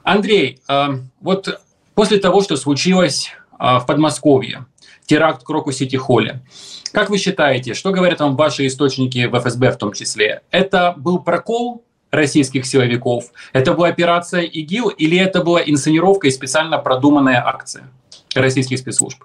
Андрей, вот после того, что случилось в Подмосковье, теракт в Крокус-Сити-Холле, как вы считаете, что говорят вам ваши источники в ФСБ в том числе? Это был прокол российских силовиков? Это была операция ИГИЛ или это была инсценировка и специально продуманная акция российских спецслужб?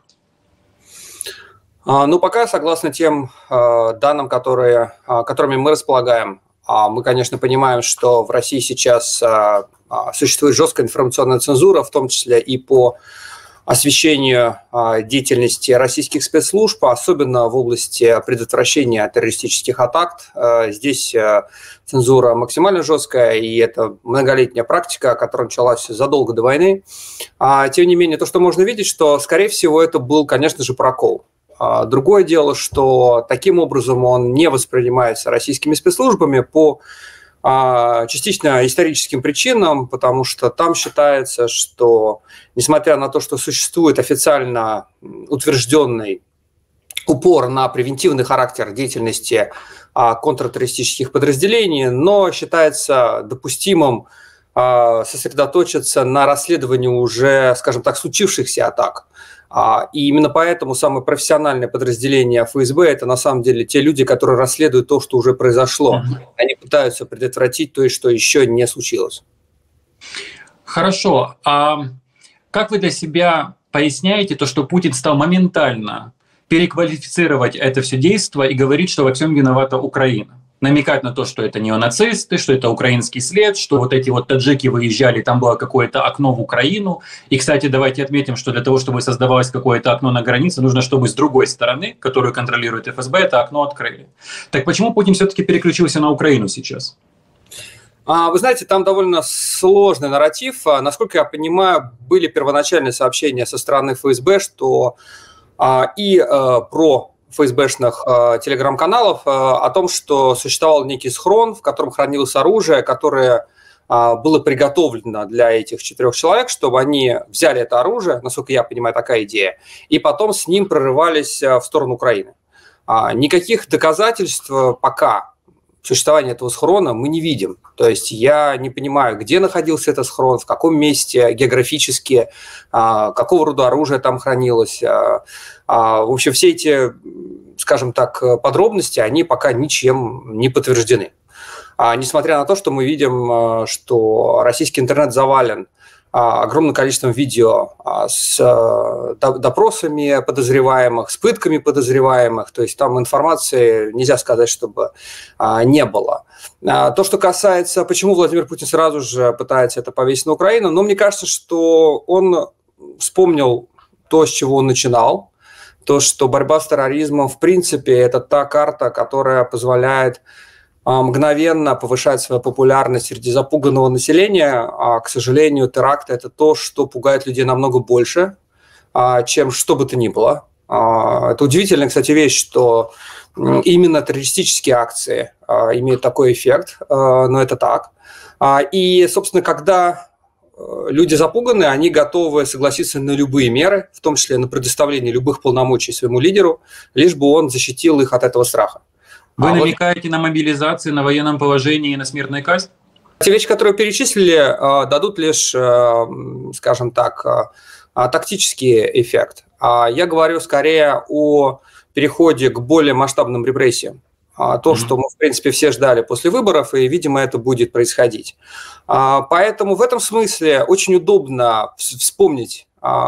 Ну, пока, согласно тем данным, которыми мы располагаем, мы, конечно, понимаем, что в России сейчас существует жесткая информационная цензура, в том числе и по освещению деятельности российских спецслужб, особенно в области предотвращения террористических атак. Здесь цензура максимально жесткая, и это многолетняя практика, которая началась задолго до войны. Тем не менее, то, что можно видеть, что, скорее всего, это был, конечно же, прокол. Другое дело, что таким образом он не воспринимается российскими спецслужбами по частично историческим причинам, потому что там считается, что, несмотря на то, что существует официально утвержденный упор на превентивный характер деятельности контртеррористических подразделений, но считается допустимым сосредоточиться на расследовании уже, скажем так, случившихся атак. И именно поэтому самое профессиональное подразделение ФСБ – это на самом деле те люди, которые расследуют то, что уже произошло. Они пытаются предотвратить то, что еще не случилось. Хорошо. А как вы для себя поясняете то, что Путин стал моментально переквалифицировать это все действо и говорит, что во всем виновата Украина? Намекать на то, что это неонацисты, что это украинский след, что вот эти вот таджики выезжали, там было какое-то окно в Украину. И, кстати, давайте отметим, что для того, чтобы создавалось какое-то окно на границе, нужно, чтобы с другой стороны, которую контролирует ФСБ, это окно открыли. Так почему Путин все-таки переключился на Украину сейчас? Вы знаете, там довольно сложный нарратив. Насколько я понимаю, были первоначальные сообщения со стороны ФСБ, что про ФСБшных телеграм-каналов о том, что существовал некий схрон, в котором хранилось оружие, которое было приготовлено для этих 4 человек, чтобы они взяли это оружие, насколько я понимаю, такая идея, и потом с ним прорывались в сторону Украины. Никаких доказательств пока существования этого схрона мы не видим. То есть я не понимаю, где находился этот схрон, в каком месте географически, какого рода оружие там хранилось. В общем, все эти, скажем так, подробности, они пока ничем не подтверждены. Несмотря на то, что мы видим, что российский интернет завален огромным количеством видео с допросами подозреваемых, с пытками подозреваемых, то есть там информации нельзя сказать, чтобы не было. То, что касается, почему Владимир Путин сразу же пытается это повесить на Украину, но мне кажется, что он вспомнил то, с чего он начинал, то, что борьба с терроризмом, в принципе, это та карта, которая позволяет мгновенно повышать свою популярность среди запуганного населения. К сожалению, теракты – это то, что пугает людей намного больше, чем что бы то ни было. Это удивительная, кстати, вещь, что именно террористические акции имеют такой эффект, но это так. И, собственно, когда люди запуганы, они готовы согласиться на любые меры, в том числе на предоставление любых полномочий своему лидеру, лишь бы он защитил их от этого страха. Вы намекаете на мобилизации, на военном положении и на смертной казни? Те вещи, которые перечислили, дадут лишь, скажем так, тактический эффект. Я говорю скорее о переходе к более масштабным репрессиям. То, что мы, в принципе, все ждали после выборов, и, видимо, это будет происходить. Поэтому в этом смысле очень удобно вспомнить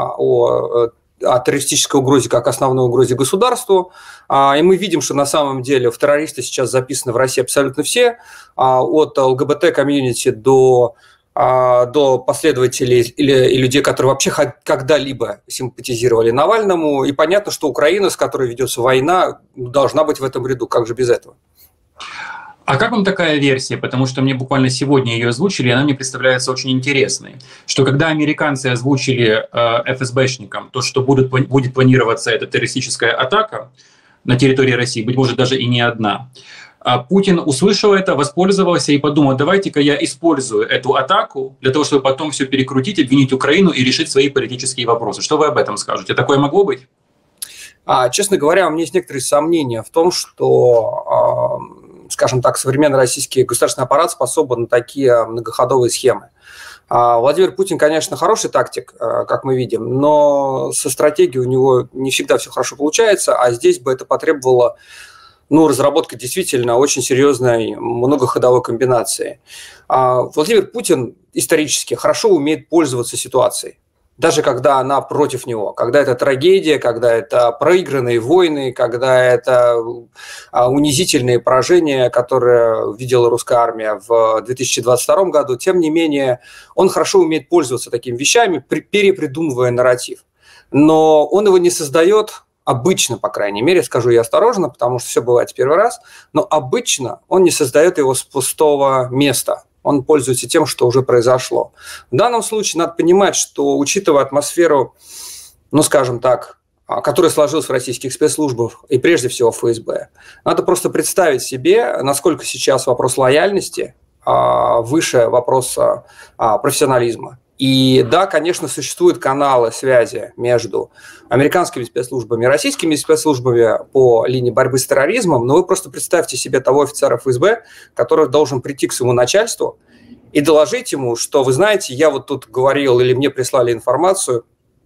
о террористической угрозе как основной угрозе государству. И мы видим, что на самом деле в террористы сейчас записаны в России абсолютно все, от ЛГБТ-комьюнити до последователей и людей, которые вообще когда-либо симпатизировали Навальному. И понятно, что Украина, с которой ведется война, должна быть в этом ряду. Как же без этого? А как вам такая версия? Потому что мне буквально сегодня ее озвучили, и она мне представляется очень интересной. Что когда американцы озвучили ФСБшникам то, что будет планироваться эта террористическая атака на территории России, быть может, даже и не одна, Путин услышал это, воспользовался и подумал, давайте-ка я использую эту атаку для того, чтобы потом все перекрутить, обвинить Украину и решить свои политические вопросы. Что вы об этом скажете? Такое могло быть? Честно говоря, у меня есть некоторые сомнения в том, что, скажем так, современный российский государственный аппарат способен на такие многоходовые схемы. Владимир Путин, конечно, хороший тактик, как мы видим, но со стратегией у него не всегда все хорошо получается, а здесь бы это потребовало разработка действительно очень серьезной многоходовой комбинации. Владимир Путин исторически хорошо умеет пользоваться ситуацией, даже когда она против него, когда это трагедия, когда это проигранные войны, когда это унизительные поражения, которые видела русская армия в 2022 году. Тем не менее, он хорошо умеет пользоваться такими вещами, перепридумывая нарратив. Но он его не создает обычно, по крайней мере, скажу я осторожно, потому что все бывает в первый раз, но обычно он не создает его с пустого места. Он пользуется тем, что уже произошло. В данном случае надо понимать, что, учитывая атмосферу, скажем так, которая сложилась в российских спецслужбах и прежде всего в ФСБ, надо просто представить себе, насколько сейчас вопрос лояльности выше вопроса профессионализма. И да, конечно, существуют каналы связи между американскими спецслужбами и российскими спецслужбами по линии борьбы с терроризмом, но вы просто представьте себе того офицера ФСБ, который должен прийти к своему начальству и доложить ему, что, вы знаете, я вот тут говорил или мне прислали информацию,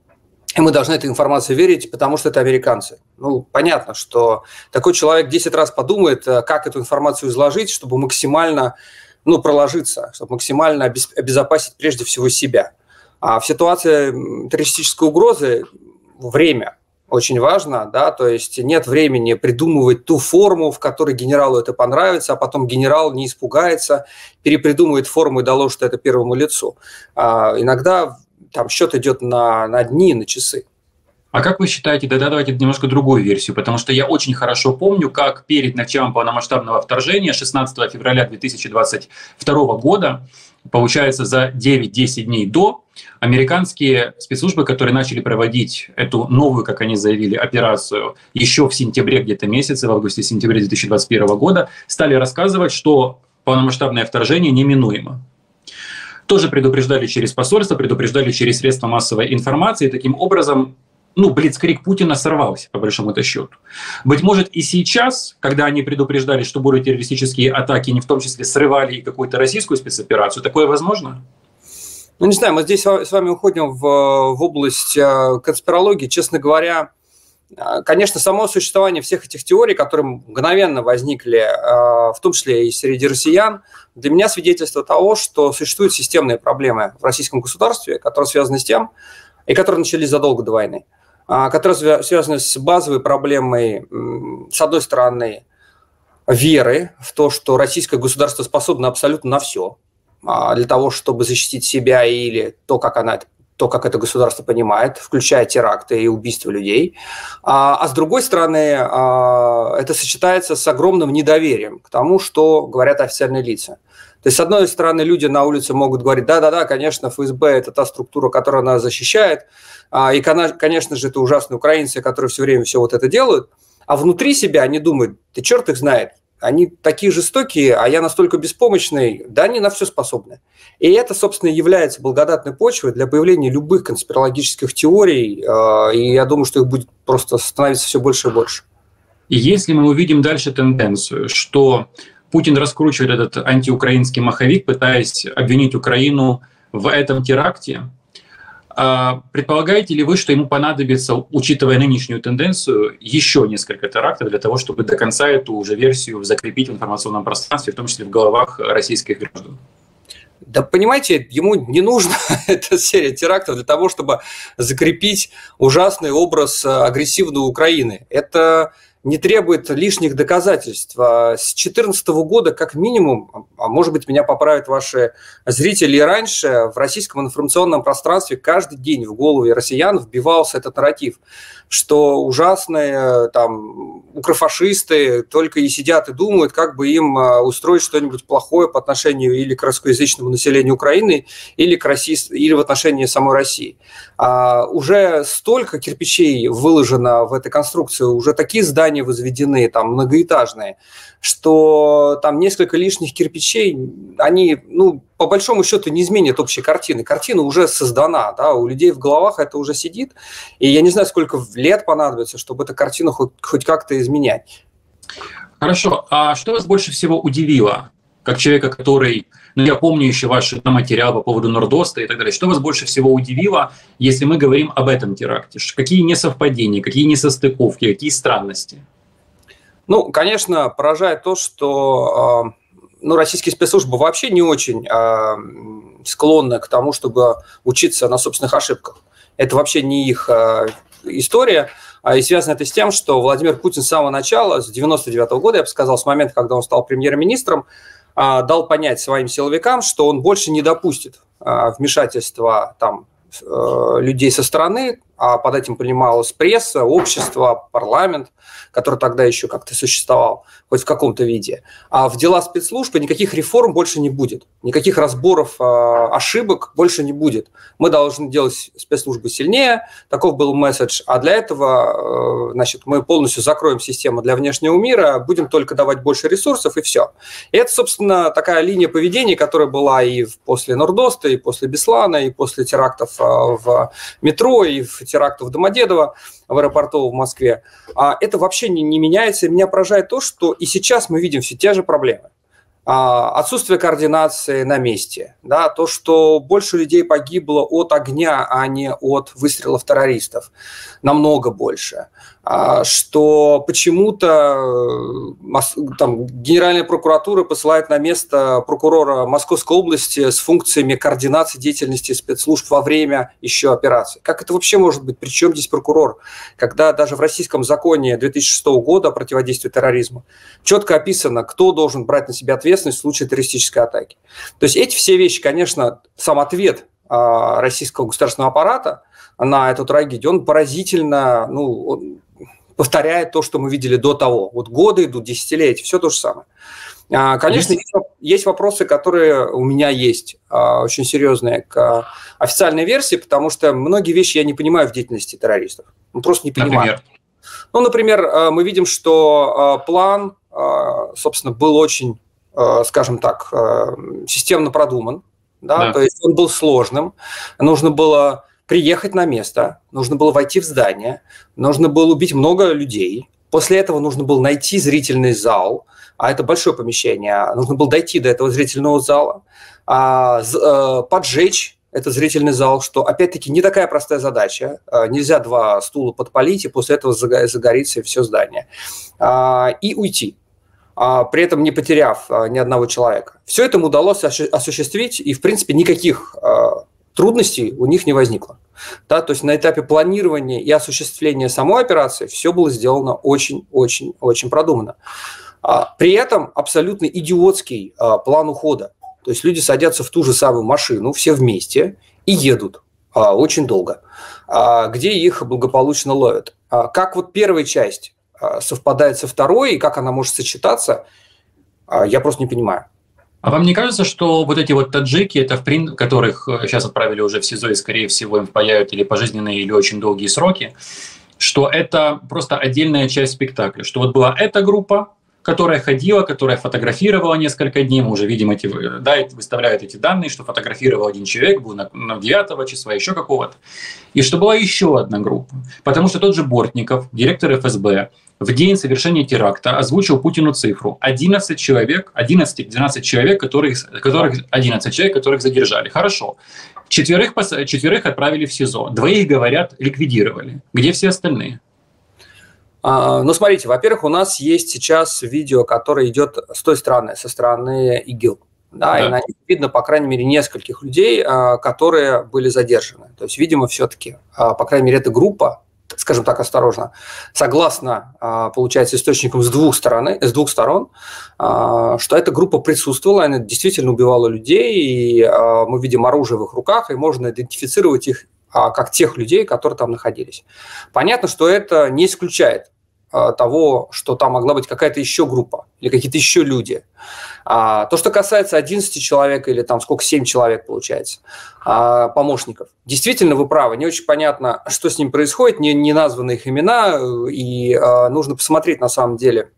и мы должны этой информации верить, потому что это американцы. Понятно, что такой человек 10 раз подумает, как эту информацию изложить, чтобы максимально проложиться, чтобы максимально обезопасить прежде всего себя. А в ситуации террористической угрозы время очень важно, да, то есть нет времени придумывать ту форму, в которой генералу это понравится, а потом генерал не испугается, перепридумывает форму и доложит это первому лицу. Иногда там счет идет на дни, на часы. А как вы считаете, давайте немножко другую версию, потому что я очень хорошо помню, как перед началом полномасштабного вторжения 16 февраля 2022 года, получается, за 9-10 дней до, американские спецслужбы, которые начали проводить эту новую, как они заявили, операцию еще в сентябре где-то месяце, в августе-сентябре 2021 года, стали рассказывать, что полномасштабное вторжение неминуемо. Тоже предупреждали через посольство, предупреждали через средства массовой информации, и таким образом блицкриг Путина сорвался, по большому-то счету. Быть может, и сейчас, когда они предупреждали, что будут террористические атаки, они в том числе срывали и какую-то российскую спецоперацию, такое возможно? Не знаю, мы здесь с вами уходим в область конспирологии. Честно говоря, конечно, само существование всех этих теорий, которые мгновенно возникли, в том числе и среди россиян, для меня свидетельство того, что существуют системные проблемы в российском государстве, которые связаны с тем, и которые начались задолго до войны, которые связаны с базовой проблемой, с одной стороны, веры в то, что российское государство способно абсолютно на все для того, чтобы защитить себя или то, как это государство понимает, включая теракты и убийства людей. А с другой стороны, это сочетается с огромным недоверием к тому, что говорят официальные лица. То есть, с одной стороны, люди на улице могут говорить, да-да-да, конечно, ФСБ – это та структура, которая нас защищает, и, конечно же, это ужасные украинцы, которые все время все вот это делают, а внутри себя они думают, да черт их знает, они такие жестокие, а я настолько беспомощный, да они на все способны. И это, собственно, является благодатной почвой для появления любых конспирологических теорий, и я думаю, что их будет просто становиться все больше и больше. И если мы увидим дальше тенденцию, что Путин раскручивает этот антиукраинский маховик, пытаясь обвинить Украину в этом теракте, предполагаете ли вы, что ему понадобится, учитывая нынешнюю тенденцию, еще несколько терактов для того, чтобы до конца эту уже версию закрепить в информационном пространстве, в том числе в головах российских граждан? Да, понимаете, ему не нужна эта серия терактов для того, чтобы закрепить ужасный образ агрессивной Украины. Это не требует лишних доказательств. С 2014 года, как минимум, а может быть, меня поправят ваши зрители и раньше, в российском информационном пространстве каждый день в голове россиян вбивался этот нарратив, что ужасные укрофашисты только и сидят и думают, как бы им устроить что-нибудь плохое по отношению или к русскоязычному населению Украины, или в отношении самой России. Уже столько кирпичей выложено в этой конструкции, уже такие здания возведены, многоэтажные, что там несколько лишних кирпичей, они, по большому счету, не изменят общей картины. Картина уже создана, да, у людей в головах это уже сидит, и я не знаю, сколько лет понадобится, чтобы эту картину хоть как-то изменять. Хорошо, а что вас больше всего удивило, как человека, который но я помню еще ваш материал по поводу Нордоста и так далее. Что вас больше всего удивило, если мы говорим об этом теракте? Какие несовпадения, какие несостыковки, какие странности? Ну, конечно, поражает то, что российские спецслужбы вообще не очень склонны к тому, чтобы учиться на собственных ошибках. Это вообще не их история. И связано это с тем, что Владимир Путин с самого начала, с 1999 года, я бы сказал, с момента, когда он стал премьер-министром, дал понять своим силовикам, что он больше не допустит вмешательства людей со стороны, а под этим понималась пресса, общество, парламент, который тогда еще как-то существовал, хоть в каком-то виде. А в дела спецслужб никаких реформ больше не будет, никаких разборов ошибок больше не будет. Мы должны делать спецслужбы сильнее, таков был месседж, а для этого, мы полностью закроем систему для внешнего мира, будем только давать больше ресурсов, и все. И это, собственно, такая линия поведения, которая была и после Нордоста, и после Беслана, и после терактов в метро, и в терактов в Домодедово, в аэропорту в Москве. Это вообще не меняется. И меня поражает то, что и сейчас мы видим все те же проблемы. Отсутствие координации на месте, да, то, что больше людей погибло от огня, а не от выстрелов террористов, намного больше, что почему-то Генеральная прокуратура посылает на место прокурора Московской области с функциями координации деятельности спецслужб во время еще операции. Как это вообще может быть? Причем здесь прокурор? Когда даже в российском законе 2006 года о противодействии терроризму четко описано, кто должен брать на себя ответственность в случае террористической атаки. То есть эти все вещи, конечно, сам ответ российского государственного аппарата на эту трагедию, он поразительно, он повторяет то, что мы видели до того. Вот годы идут, десятилетия, все то же самое. Конечно, есть вопросы, которые у меня есть очень серьезные к официальной версии, потому что многие вещи я не понимаю в деятельности террористов. Просто не понимаю. Например, мы видим, что план, собственно, был очень, скажем так, системно продуман. Да? То есть он был сложным. Нужно было приехать на место, нужно было войти в здание, нужно было убить много людей. После этого нужно было найти зрительный зал, а это большое помещение. Нужно было дойти до этого зрительного зала, поджечь этот зрительный зал, что, опять-таки, не такая простая задача. Нельзя 2 стула подпалить, и после этого загорится все здание. И уйти, при этом не потеряв ни одного человека. Все это им удалось осуществить, и, в принципе, никаких трудностей у них не возникло. Да, то есть на этапе планирования и осуществления самой операции все было сделано очень-очень-очень продуманно. При этом абсолютно идиотский план ухода. То есть люди садятся в ту же самую машину, все вместе, и едут очень долго, где их благополучно ловят. Как вот первая часть совпадает со второй, и как она может сочетаться, я просто не понимаю. А вам не кажется, что вот эти вот таджики, которых сейчас отправили уже в СИЗО и, скорее всего, им впаяют или пожизненные, или очень долгие сроки, что это просто отдельная часть спектакля? Что вот была эта группа, которая ходила, которая фотографировала несколько дней, мы уже видим выставляют эти данные, что фотографировал один человек, был на 9 числа, еще какого-то, и что была еще одна группа. Потому что тот же Бортников, директор ФСБ, в день совершения теракта озвучил Путину цифру 11 человек, 11-12 человек, которых задержали. Хорошо. Четверых отправили в СИЗО, 2, говорят, ликвидировали. Где все остальные? Смотрите, во-первых, у нас есть сейчас видео, которое идет с той стороны, со стороны ИГИЛ. Да. И на них видно, по крайней мере, нескольких людей, которые были задержаны. То есть, видимо, все-таки, по крайней мере, эта группа, скажем так, осторожно, согласно, получается, источникам с двух сторон, что эта группа присутствовала, она действительно убивала людей, и мы видим оружие в их руках, и можно идентифицировать их как тех людей, которые там находились. Понятно, что это не исключает того, что там могла быть какая-то еще группа или какие-то еще люди. То, что касается 11 человек или там 7 человек получается, помощников, действительно вы правы, не очень понятно, что с ним происходит, не названы их имена, и нужно посмотреть на самом деле,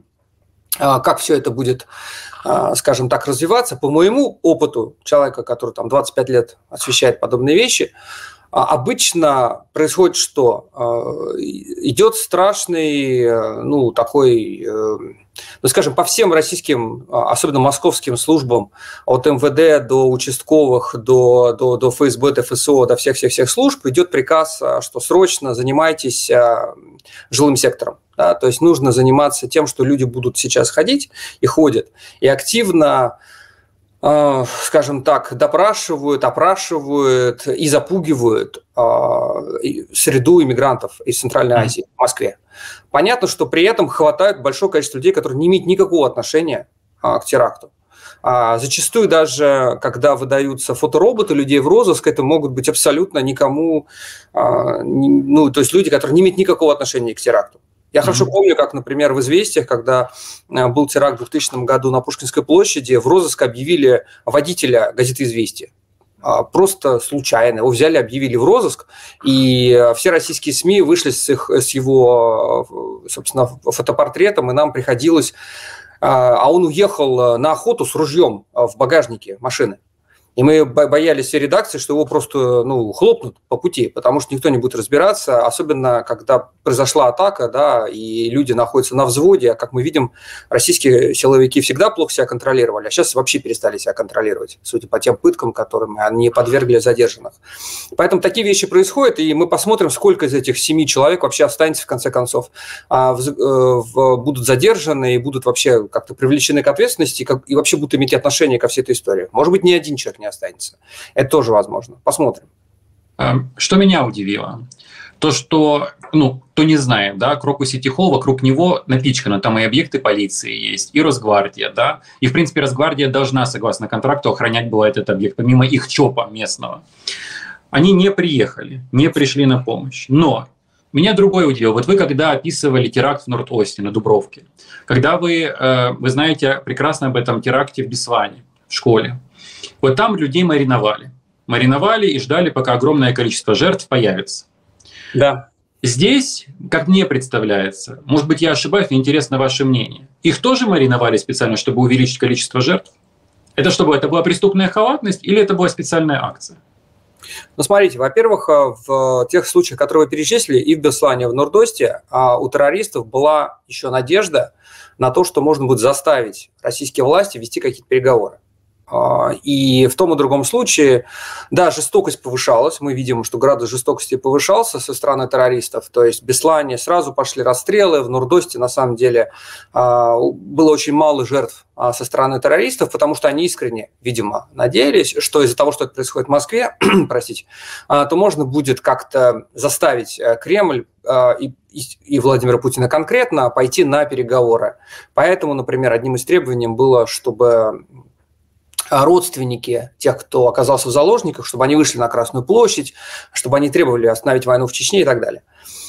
как все это будет, скажем так, развиваться. По моему опыту человека, который там 25 лет освещает подобные вещи, обычно происходит что? Идет страшный, ну, такой, ну, скажем, по всем российским, особенно московским службам, от МВД до участковых, до ФСБ, до ФСО, до всех-всех служб идет приказ, что срочно занимайтесь жилым сектором. Да? То есть нужно заниматься тем, что люди будут сейчас ходить и ходят, и активно, скажем так, допрашивают, опрашивают и запугивают среду иммигрантов из Центральной Азии в Москве. Понятно, что при этом хватает большое количество людей, которые не имеют никакого отношения к теракту. Зачастую даже, когда выдаются фотороботы людей в розыск, это могут быть абсолютно никому, ну, то есть люди, которые не имеют никакого отношения к теракту. Я хорошо помню, как, например, в «Известиях», когда был теракт в 2000 году на Пушкинской площади, в розыск объявили водителя газеты «Известия». Просто случайно. Его взяли, объявили в розыск, и все российские СМИ вышли с его, собственно, фотопортретом, и нам приходилось... А он уехал на охоту с ружьем в багажнике машины. И мы боялись всей редакции, что его просто, ну, хлопнут по пути, потому что никто не будет разбираться, особенно когда произошла атака, да, и люди находятся на взводе. А как мы видим, российские силовики всегда плохо себя контролировали, а сейчас вообще перестали себя контролировать, судя по тем пыткам, которым они подвергли задержанных. Поэтому такие вещи происходят, и мы посмотрим, сколько из этих 7 человек вообще останется, в конце концов, будут задержаны и будут вообще как-то привлечены к ответственности, и вообще будут иметь отношение ко всей этой истории. Может быть, ни один человек не останется. Это тоже возможно. Посмотрим. Что меня удивило? То, что, ну, кто не знает, да, Крокус Сити Холл, вокруг него напичкано, там и объекты полиции есть, и Росгвардия, да, и, в принципе, Росгвардия должна, согласно контракту, охранять была этот объект, помимо их ЧОПа местного. Они не приехали, не пришли на помощь. Но меня другое удивило. Вот вы, когда описывали теракт в Норд-Осте на Дубровке, когда вы знаете прекрасно об этом теракте в Беслане, в школе, вот там людей мариновали. Мариновали и ждали, пока огромное количество жертв появится. Да. Здесь, как мне представляется, может быть, я ошибаюсь, мне интересно ваше мнение, их тоже мариновали специально, чтобы увеличить количество жертв? Это что было? Это была преступная халатность или это была специальная акция? Ну, смотрите, во-первых, в тех случаях, которые вы перечислили, и в Беслане, и в Норд-Осте, у террористов была еще надежда на то, что можно будет заставить российские власти вести какие-то переговоры. И в том и другом случае, да, жестокость повышалась. Мы видим, что градус жестокости повышался со стороны террористов. То есть в Беслане сразу пошли расстрелы, в Норд-Осте на самом деле было очень мало жертв со стороны террористов, потому что они искренне, видимо, надеялись, что из-за того, что это происходит в Москве, простите, то можно будет как-то заставить Кремль и Владимира Путина конкретно пойти на переговоры. Поэтому, например, одним из требований было, чтобы родственники тех, кто оказался в заложниках, чтобы они вышли на Красную площадь, чтобы они требовали остановить войну в Чечне и так далее.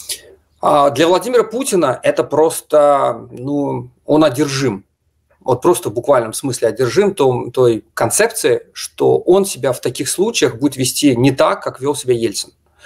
Для Владимира Путина это просто, ну, он одержим. Вот просто в буквальном смысле одержим той концепции, что он себя в таких случаях будет вести не так, как вел себя Ельцин.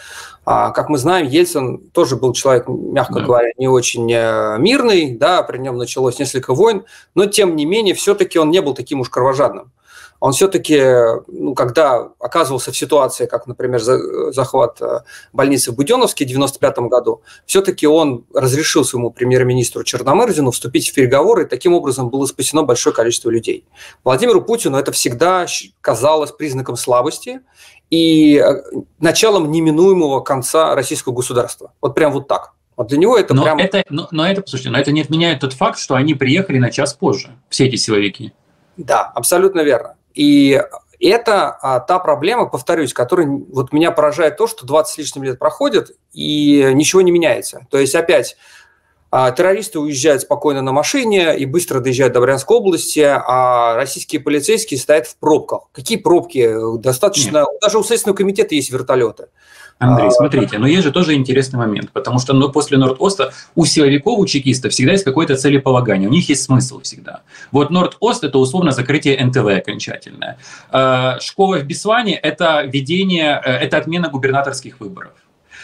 Как мы знаем, Ельцин тоже был человек, мягко говоря, не очень мирный, да, при нем началось несколько войн, но тем не менее все-таки он не был таким уж кровожадным. Он все-таки, ну, когда оказывался в ситуации, как, например, захват больницы в Буденновске в 1995 году, все-таки он разрешил своему премьер-министру Черномырдину вступить в переговоры, и таким образом было спасено большое количество людей. Владимиру Путину это всегда казалось признаком слабости и началом неминуемого конца российского государства. Вот прям вот так. Вот для него это прям... Послушайте, но это не отменяет тот факт, что они приехали на час позже, все эти силовики. Да, абсолютно верно. И это та проблема, повторюсь, которая вот меня поражает то, что 20 с лишним лет проходит, и ничего не меняется. То есть опять террористы уезжают спокойно на машине и быстро доезжают до Брянской области, а российские полицейские стоят в пробках. Какие пробки? Достаточно... Нет. Даже у Следственного комитета есть вертолеты. Андрей, смотрите, но есть же тоже интересный момент, потому что после Норд-Оста у силовиков, у чекистов всегда есть какое-то целеполагание, у них есть смысл всегда. Вот Норд-Ост – это условно закрытие НТВ окончательное. Школа в Беслане – это это отмена губернаторских выборов.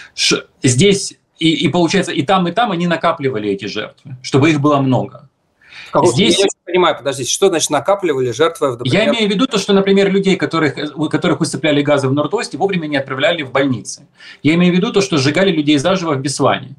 Здесь, и получается, и там они накапливали эти жертвы, чтобы их было много. Здесь... Я не понимаю, подождите, что значит накапливали, жертвы? Я имею в виду то, что, например, людей, у которых усыпляли газы в Норд-Осте, вовремя не отправляли в больницы. Я имею в виду то, что сжигали людей заживо в Беслане.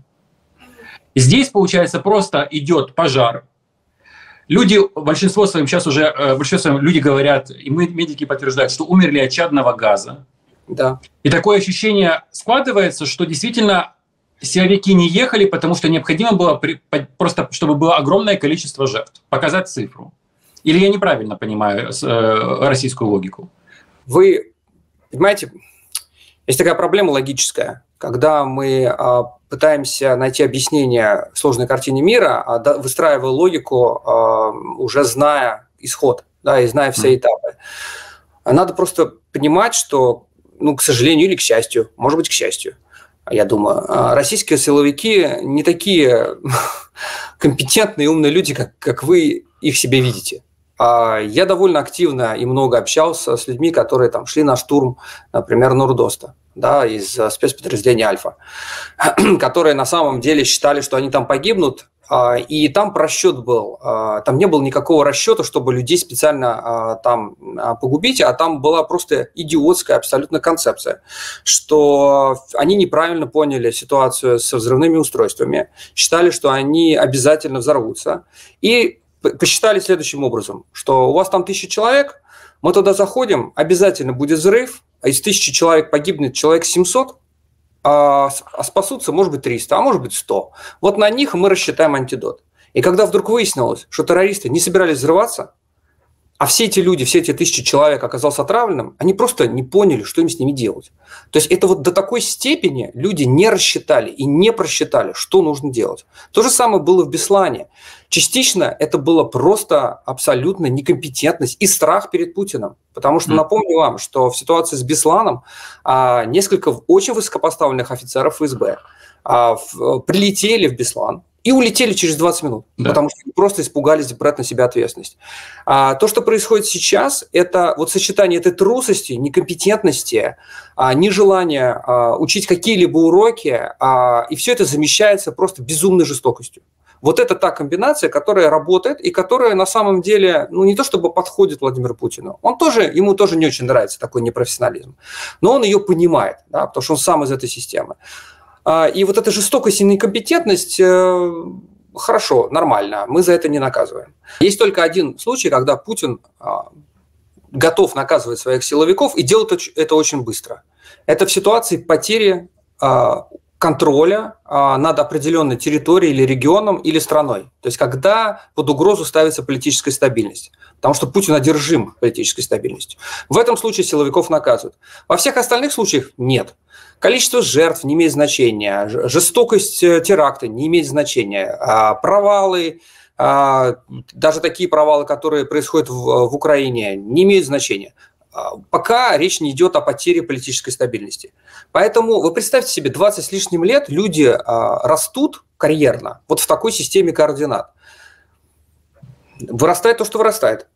Здесь, получается, просто идет пожар. Люди, большинство своим сейчас уже, люди говорят, и медики подтверждают, что умерли от чадного газа. Да. И такое ощущение складывается, что действительно силовики не ехали, потому что необходимо было просто, чтобы было огромное количество жертв. Показать цифру. Или я неправильно понимаю российскую логику? Вы понимаете, есть такая проблема логическая. Когда мы пытаемся найти объяснение сложной картине мира, выстраивая логику, уже зная исход, да, и зная все этапы. Надо просто понимать, что, к сожалению или к счастью, может быть, к счастью, я думаю, российские силовики не такие компетентные и умные люди, как вы их себе видите. Я довольно активно и много общался с людьми, которые там шли на штурм, например, Норд-Оста, да, из спецподразделения «Альфа», которые на самом деле считали, что они там погибнут, и там просчет был. Там не было никакого расчета, чтобы людей специально там погубить, а там была просто идиотская абсолютно концепция, что они неправильно поняли ситуацию со взрывными устройствами, считали, что они обязательно взорвутся, и посчитали следующим образом, что у вас там 1000 человек, мы туда заходим, обязательно будет взрыв, а из 1000 человек погибнет человек 700, а спасутся, может быть, 300, а может быть, 100. Вот на них мы рассчитаем антидот. И когда вдруг выяснилось, что террористы не собирались взрываться, а все эти люди, все эти 1000 человек оказался отравленным, они просто не поняли, что им с ними делать. То есть это вот до такой степени люди не рассчитали и не просчитали, что нужно делать. То же самое было в Беслане. Частично это было просто абсолютно некомпетентность и страх перед Путиным. Потому что напомню вам, что в ситуации с Бесланом несколько очень высокопоставленных офицеров ФСБ прилетели в Беслан и улетели через 20 минут, потому что просто испугались брать на себя ответственность. То, что происходит сейчас, это вот сочетание этой трусости, некомпетентности, нежелания учить какие-либо уроки, и все это замещается просто безумной жестокостью. Вот это та комбинация, которая работает и которая на самом деле, не то чтобы подходит Владимиру Путину, ему тоже не очень нравится такой непрофессионализм, но он ее понимает, да, потому что он сам из этой системы. И вот эта жестокость и некомпетентность, хорошо, нормально, мы за это не наказываем. Есть только один случай, когда Путин готов наказывать своих силовиков и делает это очень быстро. Это в ситуации потери контроля над определенной территорией или регионом, или страной. То есть когда под угрозу ставится политическая стабильность. Потому что Путин одержим политической стабильностью. В этом случае силовиков наказывают. Во всех остальных случаях нет. Количество жертв не имеет значения, жестокость теракта не имеет значения, провалы, даже такие провалы, которые происходят в Украине, не имеют значения. Пока речь не идет о потере политической стабильности. Поэтому вы представьте себе, 20 с лишним лет люди растут карьерно вот в такой системе координат. Вырастает то, что вырастает.